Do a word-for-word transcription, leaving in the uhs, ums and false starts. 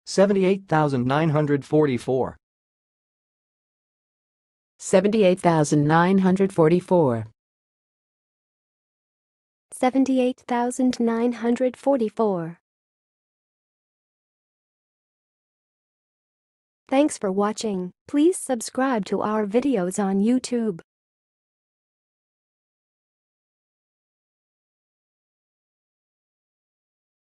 seventy-eight thousand nine hundred forty-four. seventy-eight thousand nine hundred forty-four. seventy-eight thousand nine hundred forty-four. Thanks for watching. Please subscribe to our videos on YouTube.